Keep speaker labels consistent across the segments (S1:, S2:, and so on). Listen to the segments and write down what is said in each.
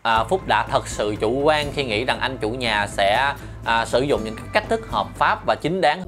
S1: Phúc đã thật sự chủ quan khi nghĩ rằng anh chủ nhà sẽ sử dụng những cách thức hợp pháp và chính đáng.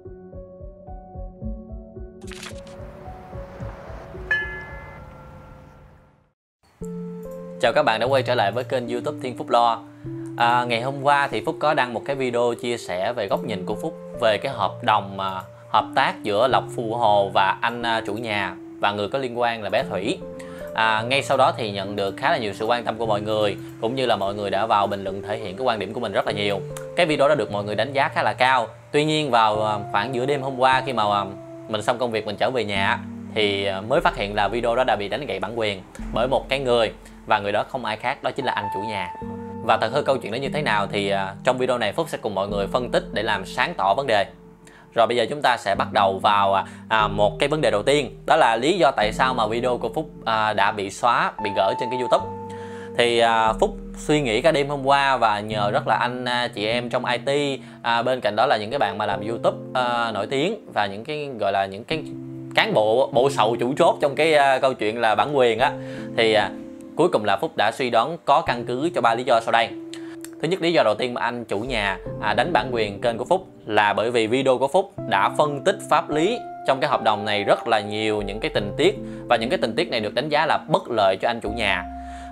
S1: Chào các bạn đã quay trở lại với kênh YouTube Thiên Phúc Lo. Ngày hôm qua thì Phúc có đăng một cái video chia sẻ về góc nhìn của Phúc về cái hợp đồng hợp tác giữa Lộc Phụ Hồ và anh chủ nhà và người có liên quan là bé Thủy. Ngay sau đó thì nhận được khá là nhiều sự quan tâm của mọi người, cũng như là mọi người đã vào bình luận thể hiện cái quan điểm của mình rất là nhiều. Cái video đó được mọi người đánh giá khá là cao. Tuy nhiên vào khoảng giữa đêm hôm qua khi mà mình xong công việc mình trở về nhà thì mới phát hiện là video đó đã bị đánh gãy bản quyền bởi một cái người, và người đó không ai khác đó chính là anh chủ nhà. Và thật hơn câu chuyện đó như thế nào thì trong video này Phúc sẽ cùng mọi người phân tích để làm sáng tỏ vấn đề. Rồi bây giờ chúng ta sẽ bắt đầu vào một cái vấn đề đầu tiên, đó là lý do tại sao mà video của Phúc đã bị xóa, bị gỡ trên cái YouTube. Thì Phúc suy nghĩ cả đêm hôm qua và nhờ rất là anh chị em trong IT, bên cạnh đó là những cái bạn mà làm YouTube nổi tiếng và những cái gọi là những cái cán bộ sậu chủ chốt trong cái câu chuyện là bản quyền á, thì cuối cùng là Phúc đã suy đoán có căn cứ cho 3 lý do sau đây. Thứ nhất, lý do đầu tiên mà anh chủ nhà đánh bản quyền kênh của Phúc là bởi vì video của Phúc đã phân tích pháp lý trong cái hợp đồng này rất là nhiều những cái tình tiết, và những cái tình tiết này được đánh giá là bất lợi cho anh chủ nhà.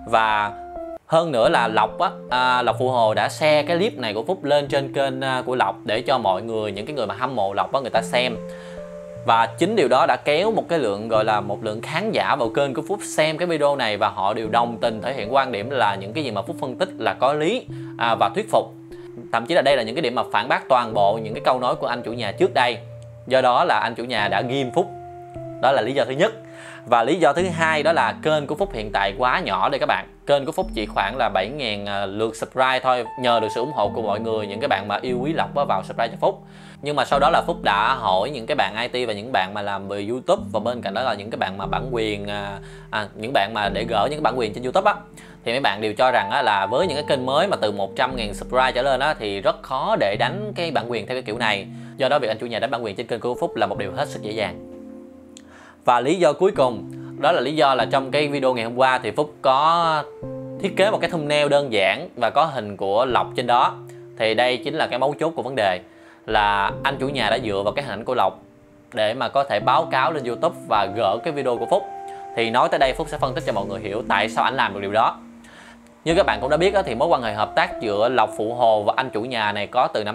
S1: Và hơn nữa là Lộc Phụ Hồ đã share cái clip này của Phúc lên trên kênh của Lộc để cho mọi người, những cái người mà hâm mộ Lộc người ta xem. Và chính điều đó đã kéo một cái lượng gọi là một lượng khán giả vào kênh của Phúc xem cái video này, và họ đều đồng tình thể hiện quan điểm là những cái gì mà Phúc phân tích là có lý và thuyết phục. Thậm chí là đây là những cái điểm mà phản bác toàn bộ những cái câu nói của anh chủ nhà trước đây. Do đó là anh chủ nhà đã ghim Phúc. Đó là lý do thứ nhất. Và lý do thứ hai đó là kênh của Phúc hiện tại quá nhỏ đây các bạn. Kênh của Phúc chỉ khoảng là 7.000 lượt subscribe thôi, nhờ được sự ủng hộ của mọi người, những cái bạn mà yêu quý Lộc vào subscribe cho Phúc. Nhưng mà sau đó là Phúc đã hỏi những cái bạn IT và những bạn mà làm về YouTube, và bên cạnh đó là những cái bạn mà bản quyền, những bạn mà để gỡ những cái bản quyền trên YouTube á, thì mấy bạn đều cho rằng là với những cái kênh mới mà từ 100.000 subscribe trở lên á, thì rất khó để đánh cái bản quyền theo cái kiểu này. Do đó việc anh chủ nhà đánh bản quyền trên kênh của Phúc là một điều hết sức dễ dàng. Và lý do cuối cùng đó là lý do là trong cái video ngày hôm qua thì Phúc có thiết kế một cái thumbnail đơn giản và có hình của Lộc trên đó. Thì đây chính là cái mấu chốt của vấn đề, là anh chủ nhà đã dựa vào cái hình ảnh của Lộc để mà có thể báo cáo lên YouTube và gỡ cái video của Phúc. Thì nói tới đây Phúc sẽ phân tích cho mọi người hiểu tại sao anh làm được điều đó. Như các bạn cũng đã biết thì mối quan hệ hợp tác giữa Lộc Phụ Hồ và anh chủ nhà này có từ năm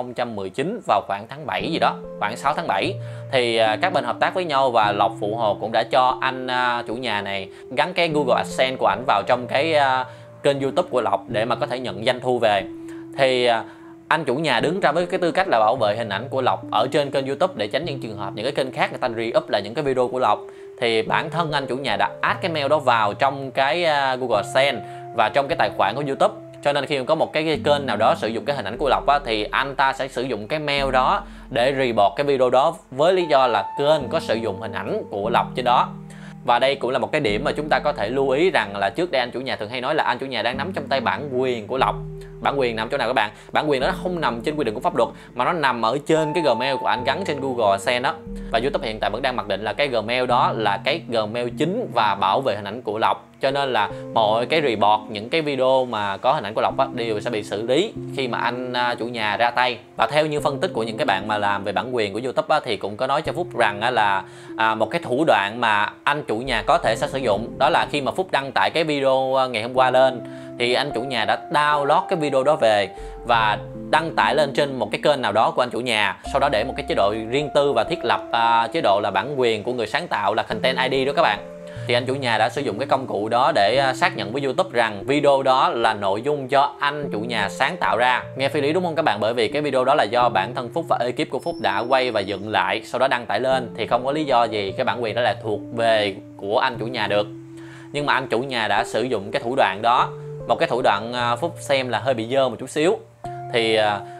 S1: 2019 vào khoảng tháng 7 gì đó, khoảng 6 tháng 7. Thì các bên hợp tác với nhau, và Lộc Phụ Hồ cũng đã cho anh chủ nhà này gắn cái Google AdSense của ảnh vào trong cái kênh YouTube của Lộc để mà có thể nhận doanh thu về. Thì anh chủ nhà đứng ra với cái tư cách là bảo vệ hình ảnh của Lộc ở trên kênh YouTube để tránh những trường hợp những cái kênh khác người ta re-up lại những cái video của Lộc. Thì bản thân anh chủ nhà đã add cái mail đó vào trong cái Google AdSense và trong cái tài khoản của YouTube. Cho nên khi có một cái kênh nào đó sử dụng cái hình ảnh của Lộc thì anh ta sẽ sử dụng cái mail đó để report cái video đó với lý do là kênh có sử dụng hình ảnh của Lộc trên đó. Và đây cũng là một cái điểm mà chúng ta có thể lưu ý rằng là trước đây anh chủ nhà thường hay nói là anh chủ nhà đang nắm trong tay bản quyền của Lộc. Bản quyền nằm chỗ nào các bạn? Bản quyền đó không nằm trên quy định của pháp luật mà nó nằm ở trên cái Gmail của anh gắn trên Google AdSense đó. Và YouTube hiện tại vẫn đang mặc định là cái Gmail đó là cái Gmail chính và bảo vệ hình ảnh của Lộc. Cho nên là mọi cái report, những cái video mà có hình ảnh của Lộc đều sẽ bị xử lý khi mà anh chủ nhà ra tay. Và theo như phân tích của những cái bạn mà làm về bản quyền của YouTube thì cũng có nói cho Phúc rằng là một cái thủ đoạn mà anh chủ nhà có thể sẽ sử dụng, đó là khi mà Phúc đăng tải cái video ngày hôm qua lên thì anh chủ nhà đã download cái video đó về và đăng tải lên trên một cái kênh nào đó của anh chủ nhà, sau đó để một cái chế độ riêng tư và thiết lập chế độ là bản quyền của người sáng tạo là Content ID đó các bạn. Thì anh chủ nhà đã sử dụng cái công cụ đó để xác nhận với YouTube rằng video đó là nội dung do anh chủ nhà sáng tạo ra. Nghe phi lý đúng không các bạn? Bởi vì cái video đó là do bản thân Phúc và ekip của Phúc đã quay và dựng lại, sau đó đăng tải lên, thì không có lý do gì cái bản quyền đó là thuộc về của anh chủ nhà được. Nhưng mà anh chủ nhà đã sử dụng cái thủ đoạn đó, một cái thủ đoạn Phúc xem là hơi bị dơ một chút xíu. Thì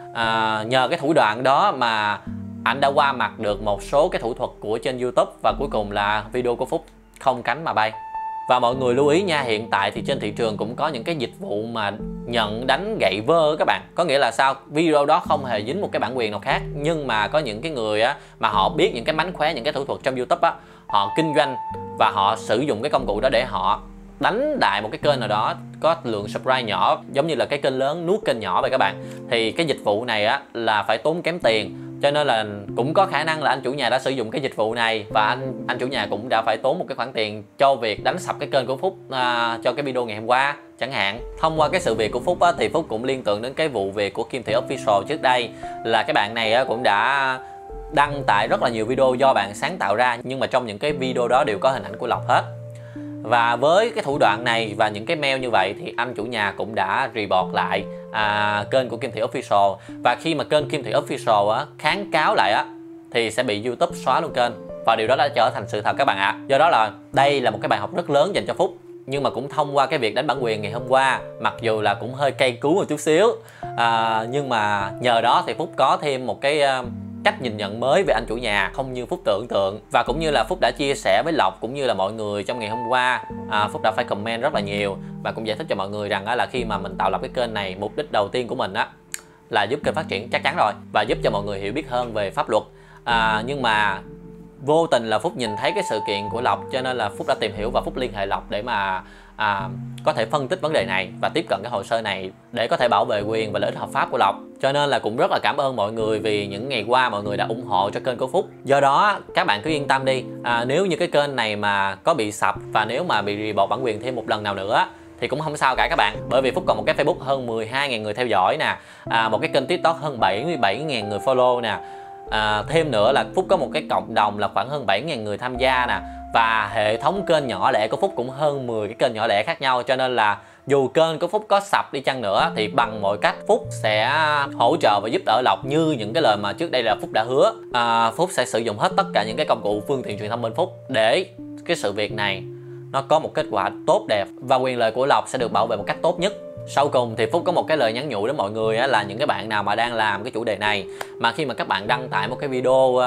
S1: nhờ cái thủ đoạn đó mà anh đã qua mặt được một số cái thủ thuật của trên YouTube, và cuối cùng là video của Phúc không cánh mà bay. Và mọi người lưu ý nha, hiện tại thì trên thị trường cũng có những cái dịch vụ mà nhận đánh gậy vơ các bạn. Có nghĩa là sao? Video đó không hề dính một cái bản quyền nào khác, nhưng mà có những cái người mà họ biết những cái mánh khóe, những cái thủ thuật trong YouTube họ kinh doanh và họ sử dụng cái công cụ đó để họ đánh đại một cái kênh nào đó có lượng subscribe nhỏ, giống như là cái kênh lớn nuốt kênh nhỏ vậy các bạn, thì cái dịch vụ này á là phải tốn kém tiền. Cho nên là cũng có khả năng là anh chủ nhà đã sử dụng cái dịch vụ này, và anh chủ nhà cũng đã phải tốn một cái khoản tiền cho việc đánh sập cái kênh của Phúc cho cái video ngày hôm qua chẳng hạn. Thông qua cái sự việc của Phúc á, thì Phúc cũng liên tưởng đến cái vụ việc của Kim Thị Official trước đây, là cái bạn này á, cũng đã đăng tải rất là nhiều video do bạn sáng tạo ra, nhưng mà trong những cái video đó đều có hình ảnh của Lộc hết. Và với cái thủ đoạn này và những cái mail như vậy thì anh chủ nhà cũng đã report lại kênh của Kim Thị Official. Và khi mà kênh Kim Thị Official á, kháng cáo lại á, thì sẽ bị YouTube xóa luôn kênh. Và điều đó đã trở thành sự thật các bạn ạ. Do đó là đây là một cái bài học rất lớn dành cho Phúc. Nhưng mà cũng thông qua cái việc đánh bản quyền ngày hôm qua, mặc dù là cũng hơi cay cú một chút xíu, nhưng mà nhờ đó thì Phúc có thêm một cái cách nhìn nhận mới về anh chủ nhà, không như Phúc tưởng tượng. Và cũng như là Phúc đã chia sẻ với Lộc cũng như là mọi người trong ngày hôm qua, Phúc đã phải comment rất là nhiều và cũng giải thích cho mọi người rằng là khi mà mình tạo lập cái kênh này, mục đích đầu tiên của mình á là giúp kênh phát triển chắc chắn rồi, và giúp cho mọi người hiểu biết hơn về pháp luật. Nhưng mà vô tình là Phúc nhìn thấy cái sự kiện của Lộc, cho nên là Phúc đã tìm hiểu và Phúc liên hệ Lộc để mà có thể phân tích vấn đề này và tiếp cận cái hồ sơ này để có thể bảo vệ quyền và lợi ích hợp pháp của Lộc. Cho nên là cũng rất là cảm ơn mọi người vì những ngày qua mọi người đã ủng hộ cho kênh của Phúc. Do đó các bạn cứ yên tâm đi, nếu như cái kênh này mà có bị sập và nếu mà bị report bản quyền thêm một lần nào nữa thì cũng không sao cả các bạn, bởi vì Phúc còn một cái Facebook hơn 12.000 người theo dõi nè, một cái kênh TikTok hơn 77.000 người follow nè, thêm nữa là Phúc có một cái cộng đồng là khoảng hơn 7.000 người tham gia nè, và hệ thống kênh nhỏ lẻ của Phúc cũng hơn 10 cái kênh nhỏ lẻ khác nhau. Cho nên là dù kênh của Phúc có sập đi chăng nữa thì bằng mọi cách Phúc sẽ hỗ trợ và giúp đỡ Lộc như những cái lời mà trước đây là Phúc đã hứa. Phúc sẽ sử dụng hết tất cả những cái công cụ phương tiện truyền thông bên Phúc để cái sự việc này nó có một kết quả tốt đẹp và quyền lợi của Lộc sẽ được bảo vệ một cách tốt nhất. Sau cùng thì Phúc có một cái lời nhắn nhủ đến mọi người là những cái bạn nào mà đang làm cái chủ đề này, mà khi mà các bạn đăng tải một cái video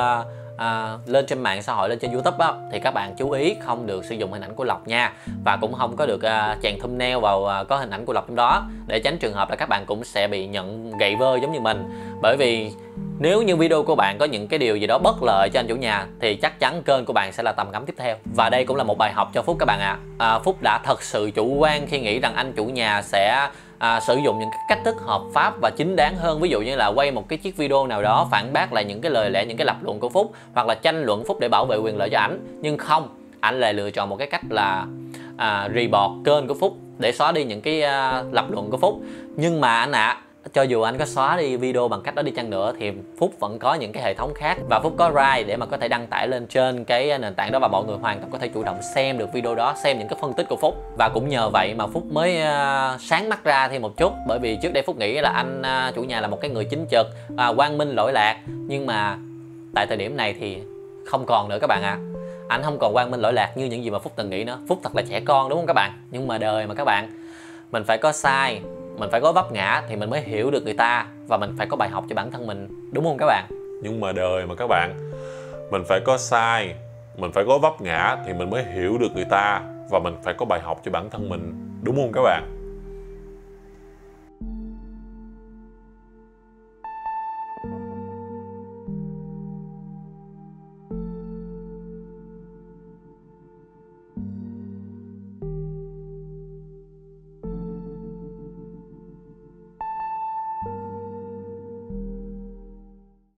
S1: lên trên mạng xã hội, lên trên YouTube á, thì các bạn chú ý không được sử dụng hình ảnh của Lộc nha, và cũng không có được chèn thumbnail vào có hình ảnh của Lộc trong đó, để tránh trường hợp là các bạn cũng sẽ bị nhận gậy vơ giống như mình. Bởi vì nếu như video của bạn có những cái điều gì đó bất lợi cho anh chủ nhà thì chắc chắn kênh của bạn sẽ là tầm ngắm tiếp theo. Và đây cũng là một bài học cho Phúc các bạn ạ. Phúc đã thật sự chủ quan khi nghĩ rằng anh chủ nhà sẽ sử dụng những cái cách thức hợp pháp và chính đáng hơn, ví dụ như là quay một cái chiếc video nào đó phản bác lại những cái lời lẽ, những cái lập luận của Phúc, hoặc là tranh luận Phúc để bảo vệ quyền lợi cho ảnh. Nhưng không, ảnh lại lựa chọn một cái cách là report kênh của Phúc để xóa đi những cái lập luận của Phúc. Nhưng mà anh ạ, cho dù anh có xóa đi video bằng cách đó đi chăng nữa thì Phúc vẫn có những cái hệ thống khác, và Phúc có Drive để mà có thể đăng tải lên trên cái nền tảng đó, và mọi người hoàn toàn có thể chủ động xem được video đó, xem những cái phân tích của Phúc. Và cũng nhờ vậy mà Phúc mới sáng mắt ra thêm một chút, bởi vì trước đây Phúc nghĩ là anh chủ nhà là một cái người chính trực, quang minh lỗi lạc, nhưng mà tại thời điểm này thì không còn nữa các bạn ạ. Anh không còn quang minh lỗi lạc như những gì mà Phúc từng nghĩ nữa. Phúc thật là trẻ con đúng không các bạn? Nhưng mà đời mà các bạn, mình phải có sai, mình phải có vấp ngã thì mình mới hiểu được người ta, và mình phải có bài học cho bản thân mình, đúng không các bạn?
S2: Nhưng mà đời mà các bạn, mình phải có sai, mình phải có vấp ngã thì mình mới hiểu được người ta, và mình phải có bài học cho bản thân mình, đúng không các bạn?